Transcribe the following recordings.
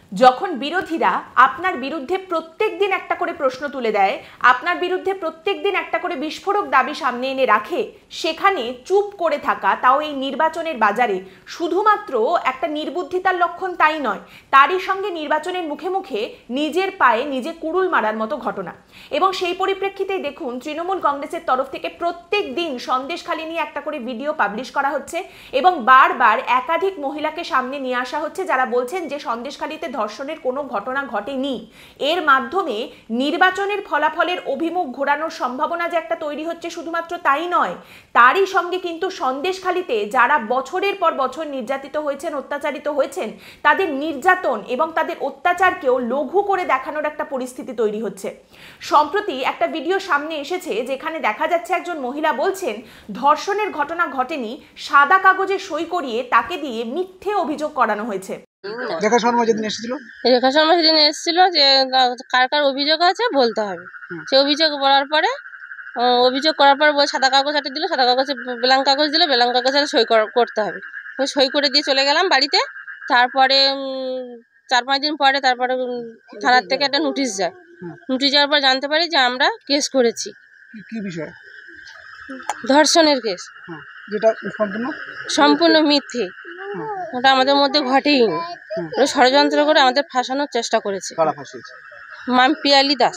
যখন বিরোধীরা আপনার বিরুদ্ধে প্রত্যেক দিন একটা করে প্রশ্ন তুলে দেয়, আপনার বিরুদ্ধে প্রত্যেক দিন একটা করে বিস্ফোরক দাবি সামনে এনে রাখে, সেখানে চুপ করে থাকা, তাও এই নির্বাচনের বাজারে, শুধুমাত্র একটা নির্বুদ্ধিতার লক্ষণ তাই নয়, তারই সঙ্গে নির্বাচনের মুখে মুখে নিজের পায়ে নিজে কুড়ুল মারার মতো ঘটনা। এবং সেই পরিপ্রেক্ষিতেই দেখুন, তৃণমূল কংগ্রেসের তরফ থেকে প্রত্যেক দিন সন্দেশখালি নিয়ে একটা করে ভিডিও পাবলিশ করা হচ্ছে এবং বারবার একাধিক মহিলাকে সামনে নিয়ে আসা হচ্ছে যারা বলছেন যে সন্দেশখালিতে ধর্ষণের কোনো ঘটনা ঘটেনি। এর মাধ্যমে নির্বাচনের ফলাফলের অভিমুখ ঘোরানোর সম্ভাবনা যে একটা তৈরি হচ্ছে, শুধুমাত্র তাই নয়, তারই সঙ্গে কিন্তু সন্দেশখালিতে যারা বছরের পর বছর নির্যাতিত হয়েছেন, অত্যাচারিত হয়েছেন, তাদের নির্যাতন এবং তাদের অত্যাচারকেও লঘু করে দেখানোর একটা পরিস্থিতি তৈরি হচ্ছে। সম্প্রতি একটা ভিডিও সামনে এসেছে যেখানে দেখা যাচ্ছে একজন মহিলা বলছেন ধর্ষণের ঘটনা ঘটেনি, সাদা কাগজে সই করিয়ে তাকে দিয়ে মিথ্যে অভিযোগ করানো হয়েছে। রেখা শর্মা যেদিন এসেছিল যে কার কার অভিযোগ আছে বলতে হবে। সে অভিযোগ বলার পরে অভিযোগ করার পর সাদা কাগজ হাতে দিল, সাদা কাগজে ব্ল্যাঙ্ক কাগজ দিল, ব্ল্যাঙ্ক কাগজে সই করতে হবে। সই করে দিয়ে চলে গেলাম বাড়িতে। তারপরে 4-5 দিন পরে তারপরে থানার থেকে একটা নোটিশ যায়। নোটিশ যাওয়ার পর জানতে পারি যে আমরা কেস করেছি। কি বিষয়? ধর্ষণের কেস, যেটা সম্পূর্ণ মিথ্যে। ওটা আমাদের মধ্যে ঘটেই নি। ষড়যন্ত্র করে আমাদের ফাঁসানোর চেষ্টা করেছে। মাম পিয়ালি দাস।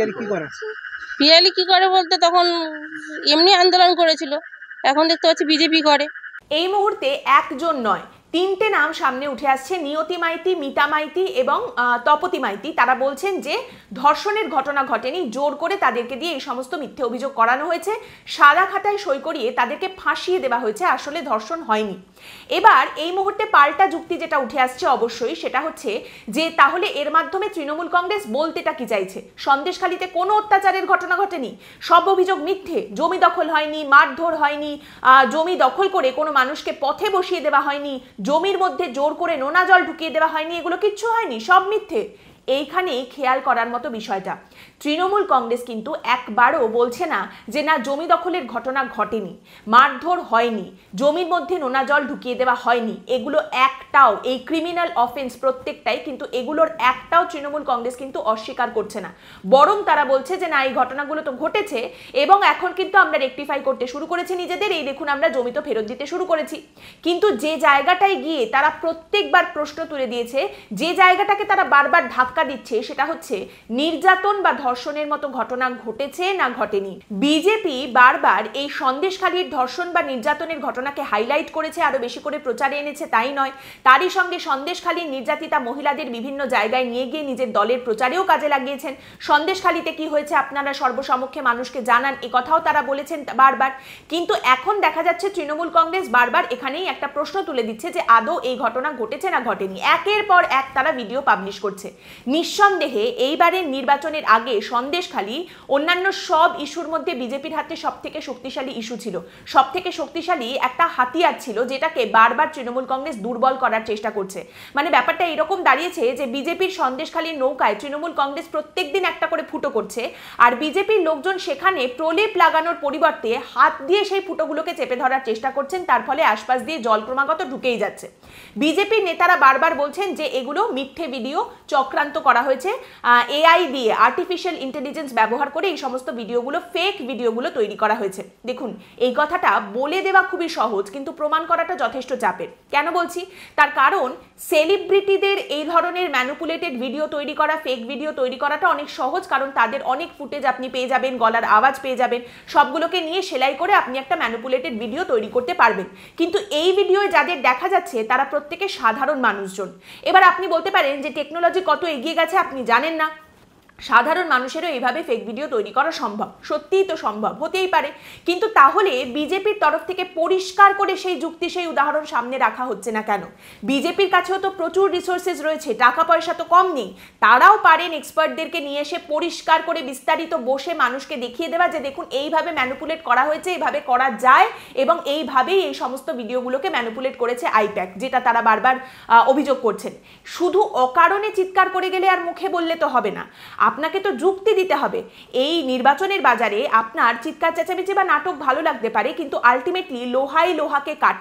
পিয়ালি কি করে বলতে, তখন এমনি আন্দোলন করেছিল, এখন দেখতে পাচ্ছি বিজেপি করে। এই মুহূর্তে একজন নয়, 3টে নাম সামনে উঠে আসছে, নিয়তি মাইতি, মিতা মাইতি এবং তপতি মাইতি। তারা বলছেন যে ধর্ষণের ঘটনা ঘটেনি, জোর করে তাদেরকে দিয়ে এই সমস্ত মিথ্যে অভিযোগ করানো হয়েছে, সাদা খাতায় সই করিয়ে তাদেরকে ফাঁসিয়ে দেওয়া হয়েছে, আসলে ধর্ষণ হয়নি। এবার এই মুহূর্তে পাল্টা যুক্তি যেটা উঠে আসছে অবশ্যই সেটা হচ্ছে যে তাহলে এর মাধ্যমে তৃণমূল কংগ্রেস বলতেটা কি চাইছে? সন্দেশখালিতে কোনো অত্যাচারের ঘটনা ঘটেনি, সব অভিযোগ মিথ্যে, জমি দখল হয়নি, মারধর হয়নি, জমি দখল করে কোনো মানুষকে পথে বসিয়ে দেওয়া হয়নি, জমির মধ্যে জোর করে নোনা জল ঢুকিয়ে দেওয়া হয়নি, এগুলো কিচ্ছু হয়নি, সব মিথ্যে। এইখানেই খেয়াল করার মতো বিষয়টা, তৃণমূল কংগ্রেস কিন্তু একবারও বলছে না যে না জমি দখলের ঘটনা ঘটেনি, মারধর হয়নি, জমির মধ্যে নোনা জল ঢুকিয়ে দেওয়া হয়নি, এগুলো একটাও, এই ক্রিমিনাল অফেন্স প্রত্যেকটাই, কিন্তু এগুলোর একটাও তৃণমূল কংগ্রেস কিন্তু অস্বীকার করছে না। বরং তারা বলছে যে না এই ঘটনাগুলো তো ঘটেছে এবং এখন কিন্তু আমরা রেকটিফাই করতে শুরু করেছি নিজেদের, এই দেখুন আমরা জমি তো ফেরত দিতে শুরু করেছি। কিন্তু যে জায়গাটায় গিয়ে তারা প্রত্যেকবার প্রশ্ন তুলে দিয়েছে, যে জায়গাটাকে তারা বারবার ধাক্কা দিচ্ছে, সেটা হচ্ছে নির্যাতন বা ধর্ষণের মতো ঘটনা ঘটেছে না ঘটেনি। বিজেপি বারবার এই সন্দেশখালির ধর্ষণ বা নির্যাতনের ঘটনাকে হাইলাইট করেছে, আরো বেশি করে প্রচারে এনেছে, তাই নয়, তারই সঙ্গে সন্দেশখালির নির্যাতিতা মহিলাদের বিভিন্ন জায়গায় নিয়ে গিয়ে নিজের দলের প্রচারেও কাজে লাগিয়েছেন। সন্দেশখালিতে কি হয়েছে আপনারা সর্বসমক্ষে মানুষকে জানান, এ কথাও তারা বলেছেন বারবার। কিন্তু এখন দেখা যাচ্ছে তৃণমূল কংগ্রেস বারবার এখানেই একটা প্রশ্ন তুলে দিচ্ছে যে আদৌ এই ঘটনা ঘটেছে না ঘটেনি। একের পর এক তারা ভিডিও পাবলিশ করছে। নিঃসন্দেহে এইবারের নির্বাচনের আগে সন্দেশখালি অন্যান্য সব ইস্যুর মধ্যে বিজেপির হাতে সব থেকে শক্তিশালী ইস্যু ছিল, সব থেকে শক্তিশালী একটা হাতিয়ার ছিল, যেটাকে বারবার তৃণমূল কংগ্রেস দুর্বল করার চেষ্টা করছে। মানে ব্যাপারটা এরকম দাঁড়িয়েছে যে বিজেপির সন্দেশখালির নৌকায় তৃণমূল কংগ্রেস প্রত্যেকদিন একটা করে ফুটো করছে, আর বিজেপির লোকজন সেখানে প্রলেপ লাগানোর পরিবর্তে হাত দিয়ে সেই ফুটোগুলোকে চেপে ধরার চেষ্টা করছেন, তার ফলে আশপাশ দিয়ে জল ক্রমাগত ঢুকেই যাচ্ছে। বিজেপির নেতারা বারবার বলছেন যে এগুলো মিথ্যে ভিডিও, চক্রান্ত করা হয়েছে, এআই দিয়ে, আর্টিফিশিয়াল ইন্টেলিজেন্স ব্যবহার করে এই সমস্ত ভিডিওগুলো, ফেক ভিডিওগুলো তৈরি করা হয়েছে। দেখুন এই কথাটা বলে দেওয়া খুবই সহজ, কিন্তু প্রমাণ করাটা যথেষ্ট চাপের। কেন বলছি? তার কারণ সেলিব্রিটিদের এই ধরনের ম্যানিপুলেটেড ভিডিও তৈরি করা, ফেক ভিডিও তৈরি করাটা অনেক সহজ, কারণ তাদের অনেক ফুটেজ আপনি পেয়ে যাবেন, গলার আওয়াজ পেয়ে যাবেন, সবগুলোকে নিয়ে সেলাই করে আপনি একটা ম্যানিপুলেটেড ভিডিও তৈরি করতে পারবেন। কিন্তু এই ভিডিওয় যাদের দেখা যাচ্ছে তারা প্রত্যেকে সাধারণ মানুষজন। এবার আপনি বলতে পারেন যে টেকনোলজি কত এগিয়ে গেছে আপনি জানেন না, সাধারণ মানুষেরও এইভাবে ফেক ভিডিও তৈরি করা সম্ভব, সত্যিই তো সম্ভব, হতেই পারে। কিন্তু তাহলে বিজেপির তরফ থেকে পরিষ্কার করে সেই যুক্তি, সেই উদাহরণ সামনে রাখা হচ্ছে না কেন? বিজেপির কাছেও তো প্রচুর রিসোর্সেস রয়েছে, টাকা পয়সা তো কম নেই, তারাও পারেন এক্সপার্টদেরকে নিয়ে এসে পরিষ্কার করে বিস্তারিত বসে মানুষকে দেখিয়ে দেওয়া যে দেখুন এইভাবে ম্যানিপুলেট করা হয়েছে, এইভাবে করা যায়, এবং এইভাবেই এই সমস্ত ভিডিওগুলোকে ম্যানিপুলেট করেছে আইপ্যাক, যেটা তারা বারবার অভিযোগ করছেন। শুধু অকারণে চিৎকার করে গেলে আর মুখে বললে তো হবে না, আপনাকে তো যুক্তি দিতে হবে। এই নির্বাচনের বাজারে আপনার চিৎকার চেঁচামেচি বা নাটক ভালো লাগতে পারে, কিন্তু আলটিমেটলি লোহাই লোহাকে কাটে,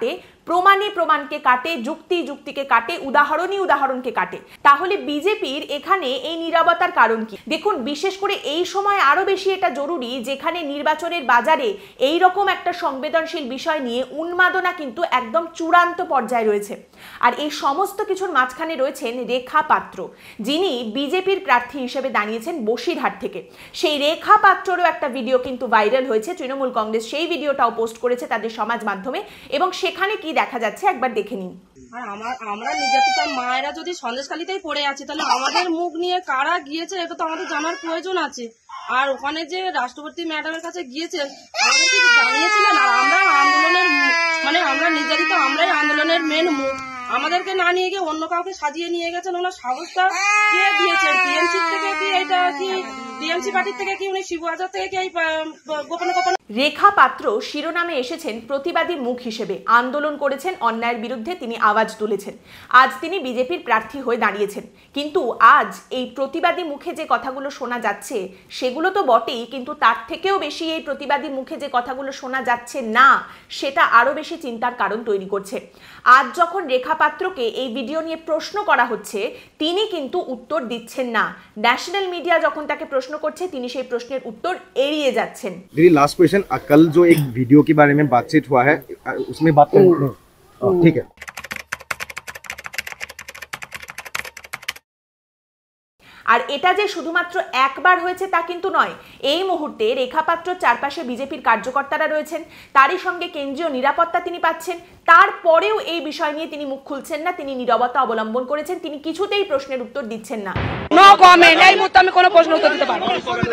প্রমাণে প্রমাণকে কাটে, যুক্তি যুক্তিকে কাটে, উদাহরণই উদাহরণকে কাটে। তাহলে বিজেপির এখানে এই নীরবতার কারণ কি? দেখুন, বিশেষ করে এই সময় আরো বেশি এটা জরুরি, যেখানে নির্বাচনের বাজারে এই রকম একটা সংবেদনশীল বিষয় নিয়ে উন্মাদনা কিন্তু একদম চূড়ান্ত পর্যায়ে রয়েছে। আর এই সমস্ত কিছুর মাঝখানে রয়েছেন রেখা পাত্র, যিনি বিজেপির প্রার্থী হিসেবে দাঁড়িয়েছেন বসিরহাট থেকে। সেই রেখা পাত্ররও একটা ভিডিও কিন্তু ভাইরাল হয়েছে। তৃণমূল কংগ্রেস সেই ভিডিওটাও পোস্ট করেছে তাদের সমাজ মাধ্যমে, এবং সেখানে কি দেখা যাচ্ছে একবার দেখে নিন। আর আমরা নির্যাতিত মায়েরা যদি সন্দেশখালীতেই পড়ে আছি, তাহলে আমাদের মুখ নিয়ে কারা গিয়েছে এটা তো আমাদের জানার প্রয়োজন আছে। আর ওখানে যে রাষ্ট্রপতি ম্যাডামের কাছে গিয়েছেন, আমাদেরকে জানিয়েছিলেন। আর আমরা আন্দোলনের আমরা নির্যাতিত, আমরাই আন্দোলনের মেন মুখ। আমাদেরকে না নিয়ে গিয়ে অন্য কাউকে সাজিয়ে নিয়ে গেছেন। ওনার সাহসটা কে দিয়েছেন? টিএমসি থেকে কি এটা কি টিএমসি পার্টির থেকে কি উনি শিবু আজাদ থেকে কি এই গোপনে গোপনে? রেখা পাত্র শিরোনামে এসেছেন প্রতিবাদী মুখ হিসেবে, আন্দোলন করেছেন, অন্যায়ের বিরুদ্ধে তিনি আওয়াজ তুলেছেন। আজ তিনি বিজেপির প্রার্থী হয়ে দাঁড়িয়েছেন, কিন্তু আজ এই প্রতিবাদী মুখে যে কথাগুলো শোনা যাচ্ছে সেগুলো তো বটেই, কিন্তু তার থেকেও বেশি এই প্রতিবাদী মুখে যে কথাগুলো শোনা যাচ্ছে না, সেটা আরো বেশি চিন্তার কারণ তৈরি করছে। আজ যখন রেখা পাত্রকে এই ভিডিও নিয়ে প্রশ্ন করা হচ্ছে, তিনি কিন্তু উত্তর দিচ্ছেন না। ন্যাশনাল মিডিয়া যখন তাকে প্রশ্ন করছে, তিনি সেই প্রশ্নের উত্তর এড়িয়ে যাচ্ছেন। लास्ट क्वेश्चन, कल जो एक वीडियो के बारे में बातचीत हुआ है उसमें बात करें, ठीक है। আর এটা যে শুধুমাত্র একবার হয়েছে তা কিন্তু নয়। এই মুহূর্তে রেখা পাত্রর চারপাশে বিজেপির কার্যকর্তারা রয়েছেন, তারই সঙ্গে কেন্দ্রীয় নিরাপত্তা তিনি পাচ্ছেন। তারপরেও এই বিষয় নিয়ে তিনি মুখ খুলছেন না, তিনি নীরবতা অবলম্বন করেছেন, তিনি কিছুতেই প্রশ্নের উত্তর দিচ্ছেন না। No comment. এই মুহূর্তে আমি কোনো প্রশ্ন উত্তর দিতে পারবো না।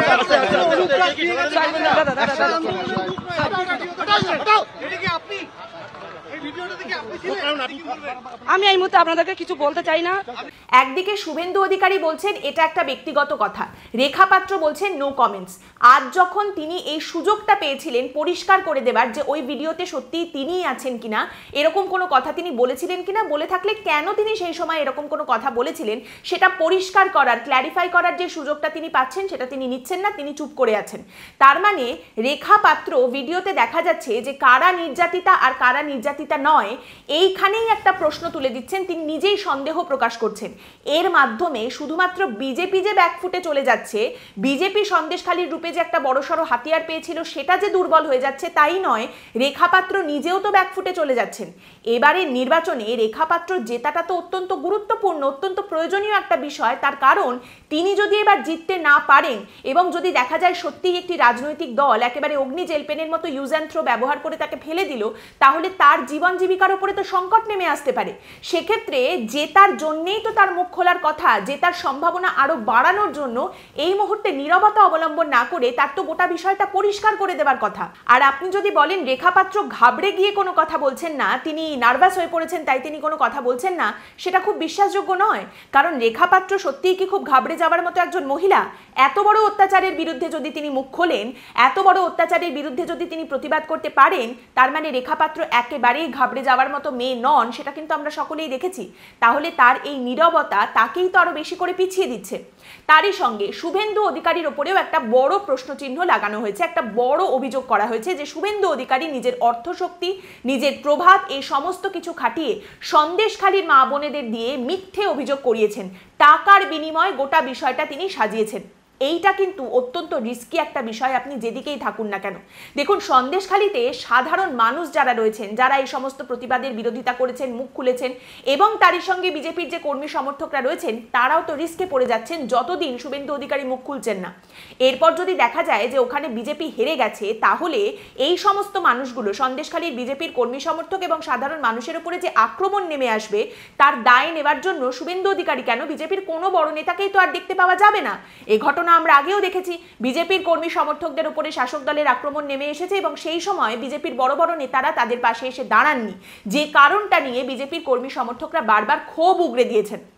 আমি এই মুহূর্তে আপনাদেরকে কিছু বলতে চাই না। একদিকে শুভেন্দু অধিকারী বলছেন এটা একটা ব্যক্তিগত কথা, রেখা পাত্র বলছেন নো কমেন্টস। আজ যখন তিনি এই সুযোগটা পেয়েছিলেন পরিষ্কার করে দেবার যে ওই ভিডিওতে সত্যি তিনিই আছেন কিনা, এরকম কোনো কথা তিনি বলেছিলেন কিনা, বলে থাকলে কেন তিনি সেই সময় এরকম কোনো কথা বলেছিলেন, সেটা পরিষ্কার করার, ক্ল্যারিফাই করার যে সুযোগটা তিনি পাচ্ছেন সেটা তিনি নিচ্ছেন না, তিনি চুপ করে আছেন। তার মানে রেখা পাত্র ভিডিওতে দেখা যাচ্ছে যে কারা নির্যাতিতা আর কারা নির্যাতিতা নয়, এইখানেই একটা প্রশ্ন তুলে দিচ্ছেন, তিনি নিজেই সন্দেহ প্রকাশ করছেন। এর মাধ্যমে শুধুমাত্র বিজেপি যে ব্যাকফুটে চলে যাচ্ছে, বিজেপি সন্দেশখালীর রূপে যে একটা বড়সড় হাতিয়ার পেয়েছিল সেটা যে দুর্বল হয়ে যাচ্ছে তাই নয়, রেখা পাত্র নিজেও তো ব্যাকফুটে চলে যাচ্ছেন। এবারের নির্বাচনে রেখা পাত্র জেতাটা তো অত্যন্ত গুরুত্বপূর্ণ, অত্যন্ত প্রয়োজনীয় একটা বিষয়। তার কারণ তিনি যদি এবার জিততে না পারেন এবং যদি দেখা যায় সত্যিই একটি রাজনৈতিক দল একেবারে অগ্নি জেলপেনের মতো ইউজ অ্যান্ড থ্রো ব্যবহার করে তাকে ফেলে দিল, তাহলে তার জীবন জীবিকার উপরে তো সংকট নেমে আসতে পারে। সেক্ষেত্রে জেতার জন্যেই তো তার মুখ খোলার কথা, জেতার সম্ভাবনা আরো বাড়ানোর জন্য এই মুহূর্তে নীরবতা অবলম্বন না করে তার তো গোটা বিষয়টা পরিষ্কার করে দেবার কথা। আর আপনি যদি বলেন রেখা পাত্র ঘাবড়ে গিয়ে কোনো কথা বলছেন না, তিনি নার্ভাস হয়ে পড়েছেন তাই তিনি কোনো কথা বলছেন না, সেটা খুব বিশ্বাসযোগ্য নয়। কারণ রেখা পাত্র সত্যিই কি খুব ঘাবড়ে যাওয়ার মতো একজন মহিলা? এত বড় অত্যাচারের বিরুদ্ধে যদি তিনি মুখ খোলেন, এত বড় অত্যাচারের বিরুদ্ধে যদি তিনি প্রতিবাদ করতে পারেন, তার মানে রেখা পাত্র একেবারেই ঘাবড়ে যাওয়ার মতো মেয়ে নন, সেটা কিন্তু আমরা সকলেই দেখেছি। তাহলে তার এই নীরবতা তাকেই তো আরো বেশি করে পিছিয়ে দিচ্ছে। তারই সঙ্গে শুভেন্দু অধিকারীর ওপরেও একটা বড় প্রশ্নচিহ্ন লাগানো হয়েছে, একটা বড় অভিযোগ করা হয়েছে যে শুভেন্দু অধিকারী নিজের অর্থশক্তি, নিজের প্রভাব, এই সমস্ত কিছু খাটিয়ে সন্দেশখালীর মা বোনেদের দিয়ে মিথ্যে অভিযোগ করিয়েছেন, টাকার বিনিময়ে গোটা বিষয়টা তিনি সাজিয়েছেন। এইটা কিন্তু অত্যন্ত রিস্কি একটা বিষয়, আপনি যেদিকেই থাকুন না কেন। দেখুন, সন্দেশখালীতে সাধারণ মানুষ যারা রয়েছেন, যারা এই সমস্ত প্রতিবাদের বিরোধিতা করেছেন, মুখ খুলেছেন, এবং তারই সঙ্গে বিজেপির যে কর্মী সমর্থকরা রয়েছেন, তারাও তো রিস্কে পড়ে যাচ্ছেন যতদিন শুভেন্দু অধিকারী মুখ খুলছেন না। এরপর যদি দেখা যায় যে ওখানে বিজেপি হেরে গেছে, তাহলে এই সমস্ত মানুষগুলো, সন্দেশখালীর বিজেপির কর্মী সমর্থক এবং সাধারণ মানুষের উপরে যে আক্রমণ নেমে আসবে, তার দায় নেবার জন্য শুভেন্দু অধিকারী কেন, বিজেপির কোনো বড় নেতাকেই তো আর দেখতে পাওয়া যাবে না। এই ঘটনা আমরা আগেও দেখেছি, বিজেপির কর্মী সমর্থকদের উপরে শাসক দলের আক্রমণ নেমে এসেছে এবং সেই সময় বিজেপির বড় বড় নেতারা তাদের পাশে এসে দাঁড়াননি, যে কারণটা নিয়ে বিজেপির কর্মী সমর্থকরা বারবার ক্ষোভ উগরে দিয়েছেন।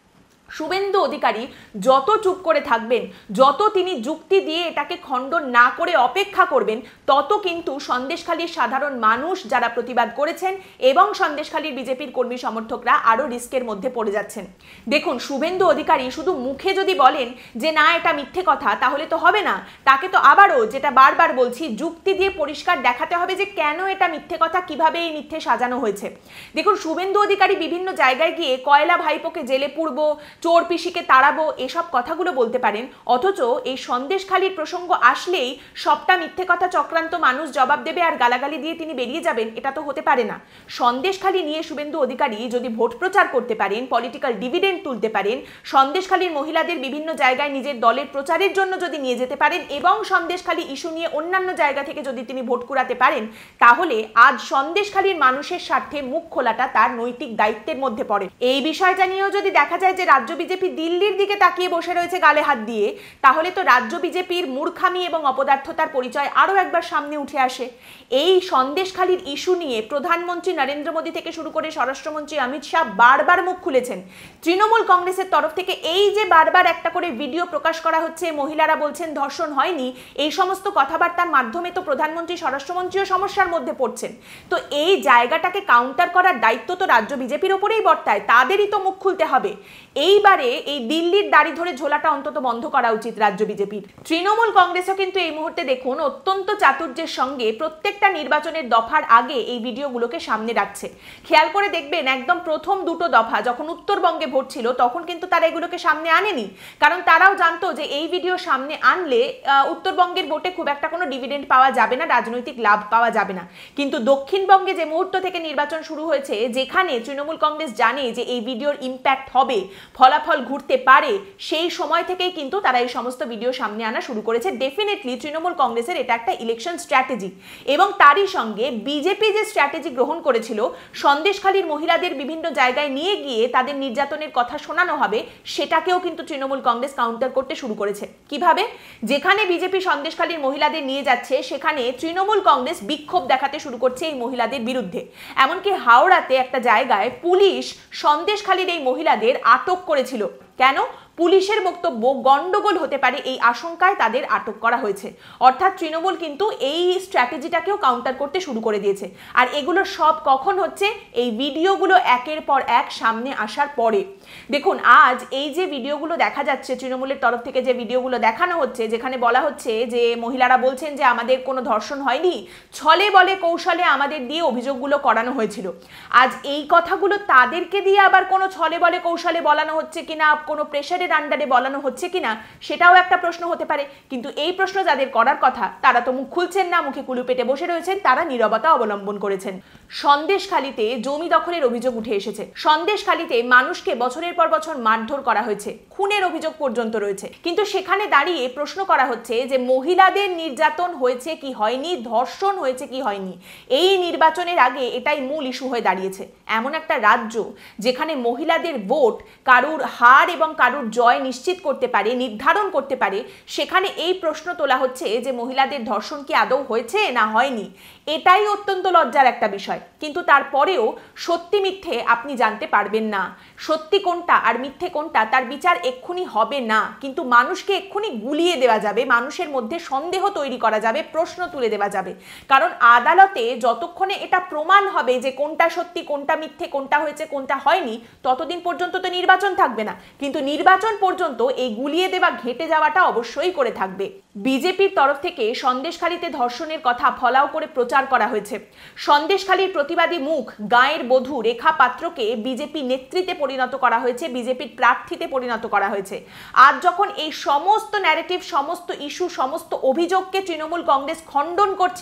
শুভেন্দু অধিকারী যত চুপ করে থাকবেন, যত তিনি যুক্তি দিয়ে এটাকে খণ্ডন না করে অপেক্ষা করবেন, তত কিন্তু সন্দেশখালীর সাধারণ মানুষ যারা প্রতিবাদ করেছেন এবং সন্দেশখালীর বিজেপির কর্মী সমর্থকরা আরো রিস্কের মধ্যে পড়ে যাচ্ছেন। দেখুন, শুভেন্দু অধিকারী শুধু মুখে যদি বলেন যে না এটা মিথ্যে কথা, তাহলে তো হবে না। তাকে তো আবারও, যেটা বারবার বলছি, যুক্তি দিয়ে পরিষ্কার দেখাতে হবে যে কেন এটা মিথ্যে কথা, কিভাবে এই মিথ্যে সাজানো হয়েছে। দেখুন, শুভেন্দু অধিকারী বিভিন্ন জায়গায় গিয়ে কয়লা ভাইপোকে জেলে পুরবো, চোর পিসিকে তাড়াবো, এসব কথাগুলো বলতে পারেন, অথচ এই সন্দেশখালীর প্রসঙ্গ আসলেই সবটা মিথ্যে কথা চক্রান্ত মানুষ জবাব দেবে আর গালাগালি দিয়ে তিনি বেরিয়ে যাবেন, এটা তো হতে পারে না। সন্দেশখালী নিয়ে শুভেন্দু অধিকারী যদি ভোট প্রচার করতে পারেন, পলিটিক্যাল ডিভিডেন্ড তুলতে পারেন, সন্দেশখালীর মহিলাদের বিভিন্ন জায়গায় নিজের দলের প্রচারের জন্য যদি নিয়ে যেতে পারেন এবং সন্দেশখালী ইস্যু নিয়ে অন্যান্য জায়গা থেকে যদি তিনি ভোট কুড়াতে পারেন, তাহলে আজ সন্দেশখালীর মানুষের স্বার্থে মুখ খোলাটা তার নৈতিক দায়িত্বের মধ্যে পড়ে। এই বিষয়টা নিয়েও যদি দেখা যায় যে রাজ্য বিজেপি দিল্লির দিকে তাকিয়ে বসে রয়েছে গালে হাত দিয়ে, তাহলে তো রাজ্য বিজেপির মূর্খামি এবং অপদার্থতার পরিচয় আরও একবার সামনে উঠে আসে। এই সন্দেশখালীর ইস্যু নিয়ে প্রধানমন্ত্রী নরেন্দ্র মোদী থেকে শুরু করে স্বরাষ্ট্রমন্ত্রী অমিত শাহ বারবার মুখ খুলেছেন। তৃণমূল কংগ্রেসের তরফ থেকে এই যে বারবার একটা করে ভিডিও প্রকাশ করা হচ্ছে, মহিলারা বলছেন ধর্ষণ হয়নি, এই সমস্ত কথাবার্তার মাধ্যমে তো প্রধানমন্ত্রী স্বরাষ্ট্রমন্ত্রীও সমস্যার মধ্যে পড়ছেন। তো এই জায়গাটাকে কাউন্টার করার দায়িত্ব তো রাজ্য বিজেপির ওপরেই বর্তায়, তাদেরই তো মুখ খুলতে হবে। এইবারে এই দিল্লির দাড়ি ধরে ঝোলাটা অন্তত বন্ধ করা উচিত রাজ্য বিজেপির। তৃণমূল কংগ্রেসও কিন্তু এই মুহূর্তে দেখুন অত্যন্ত চাতুর্যের সঙ্গে প্রত্যেকটা নির্বাচনের দফার আগে এই ভিডিওগুলোকে সামনে রাখছে। খেয়াল করে দেখবেন, একদম প্রথম দুটো দফা যখন উত্তরবঙ্গে ভোট ছিল, তখন কিন্তু তারা এগুলোকে সামনে আনেনি, কারণ তারাও জানতো যে এই ভিডিও সামনে আনলে উত্তরবঙ্গের ভোটে খুব একটা কোনো ডিভিডেন্ড পাওয়া যাবে না, রাজনৈতিক লাভ পাওয়া যাবে না। কিন্তু দক্ষিণবঙ্গে যে মুহূর্ত থেকে নির্বাচন শুরু হয়েছে, যেখানে তৃণমূল কংগ্রেস জানে যে এই ভিডিওর ইম্প্যাক্ট হবে, ফলাফল ঘুরতে পারে, সেই সময় থেকেই কিন্তু তারা এই সমস্ত ভিডিও সামনে আনা শুরু করেছে। ডেফিনেটলি তৃণমূল কংগ্রেসের এটা একটা ইলেকশন স্ট্র্যাটেজি, এবং তারই সঙ্গে বিজেপি যে স্ট্র্যাটেজি গ্রহণ করেছিল, সন্দেশখালীর মহিলাদের বিভিন্ন জায়গায় নিয়ে গিয়ে তাদের নির্যাতনের কথা শোনানো হবে, সেটাকেও কিন্তু তৃণমূল কংগ্রেস কাউন্টার করতে শুরু করেছে। কিভাবে? যেখানে বিজেপি সন্দেশখালীর মহিলাদের নিয়ে যাচ্ছে, সেখানে তৃণমূল কংগ্রেস বিক্ষোভ দেখাতে শুরু করছে এই মহিলাদের বিরুদ্ধে। এমনকি হাওড়াতে একটা জায়গায় পুলিশ সন্দেশখালীর এই মহিলাদের আটক করেছিল। কেন? পুলিশের বক্তব্য গন্ডগোল হতে পারে এই আশঙ্কায় তাদের আটক করা হয়েছে। অর্থাৎ তৃণমূল কিন্তু এই স্ট্র্যাটেজিটাকেও কাউন্টার করতে শুরু করে দিয়েছে। আর এগুলো সব কখন হচ্ছে? এই ভিডিওগুলো একের পর এক সামনে আসার পরে। দেখুন, আজ এই যে ভিডিওগুলো দেখা যাচ্ছে, তৃণমূলের তরফ থেকে যে ভিডিওগুলো দেখানো হচ্ছে, যেখানে বলা হচ্ছে যে মহিলারা বলছেন যে আমাদের কোনো ধর্ষণ হয়নি, ছলে বলে কৌশলে আমাদের দিয়ে অভিযোগগুলো করানো হয়েছিল। আজ এই কথাগুলো তাদেরকে দিয়ে আবার কোনো ছলে বলে কৌশলে বলানো হচ্ছে কিনা, কোনো প্রেশারের আন্ডারে বলানো হচ্ছে কিনা, সেটাও একটা প্রশ্ন হতে পারে। কিন্তু এই প্রশ্ন যাদের করার কথা, তারা তো মুখ খুলছেন না, মুখে কুলু পেটে বসে রয়েছেন, তারা নীরবতা অবলম্বন করেছেন। সন্দেশখালীতে জমি দখলের অভিযোগ উঠে এসেছে। সন্দেশখালীতে মানুষকে বছরের পর বছর মারধর করা হয়েছে, খুনের অভিযোগ পর্যন্ত রয়েছে। কিন্তু সেখানে দাঁড়িয়ে প্রশ্ন করা হচ্ছে যে মহিলাদের নির্যাতন হয়েছে কি হয়নি, ধর্ষণ হয়েছে কি হয়নি, এই নির্বাচনের আগে এটাই মূল ইস্যু হয়ে দাঁড়িয়েছে। এমন একটা রাজ্য যেখানে মহিলাদের ভোট কারুর হার এবং কারুর জয় নিশ্চিত করতে পারে, নির্ধারণ করতে পারে, সেখানে এই প্রশ্ন তোলা হচ্ছে যে মহিলাদের ধর্ষণ কি আদৌ হয়েছে না হয়নি। এটাই অত্যন্ত লজ্জার একটা বিষয়। কিন্তু তারপরেও সত্যি মিথ্যে আপনি জানতে পারবেন না। সত্যি কোনটা আর মিথ্যে কোনটা তার বিচার এক্ষুনি হবে না, কিন্তু মানুষকে এক্ষুনি গুলিয়ে দেওয়া যাবে, মানুষের মধ্যে সন্দেহ তৈরি করা যাবে, প্রশ্ন তুলে দেওয়া যাবে। কারণ আদালতে যতক্ষণে এটা প্রমাণ হবে যে কোনটা সত্যি, কোনটা মিথ্যে, কোনটা হয়েছে, কোনটা হয়নি, ততদিন পর্যন্ত তো নির্বাচন থাকবে না। কিন্তু নির্বাচন পর্যন্ত এই গুলিয়ে দেওয়া, ঘেঁটে যাওয়াটা অবশ্যই করে থাকবে। বিজেপির তরফ থেকে সন্দেশখালীতে ধর্ষণের কথা ফলাও করে প্রচার করা হয়েছে। সন্দেশখালীর প্রতিবাদী মুখ গাঁয়ের বধূ রেখা পাত্রকে বিজেপি নেতৃত্বে পরিণত করা হয়েছে, বিজেপির প্রার্থীতে পরিণত করা হয়েছে। আজ যখন এই সমস্ত ন্যারেটিভ, সমস্ত ইস্যু, সমস্ত অভিযোগকে তৃণমূল কংগ্রেস খণ্ডন করছে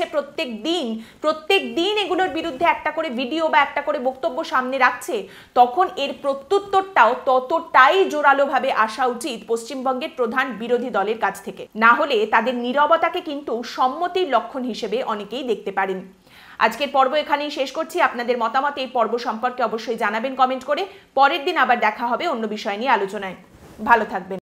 প্রত্যেক দিন এগুলোর বিরুদ্ধে একটা করে ভিডিও বা একটা করে বক্তব্য সামনে রাখছে, তখন এর প্রত্যুত্তরটাও ততটাই জোরালোভাবে আসা উচিত পশ্চিমবঙ্গের প্রধান বিরোধী দলের কাছ থেকে। না হলে তাদের নীরবতাকে কিন্তু সম্মতির লক্ষণ হিসেবে অনেকেই দেখতে পারেন। আজকের পর্ব এখানেই শেষ করছি। আপনাদের মতামত এই পর্ব সম্পর্কে অবশ্যই জানাবেন কমেন্ট করে। পরের দিন আবার দেখা হবে অন্য বিষয় নিয়ে আলোচনায়। ভালো থাকবেন।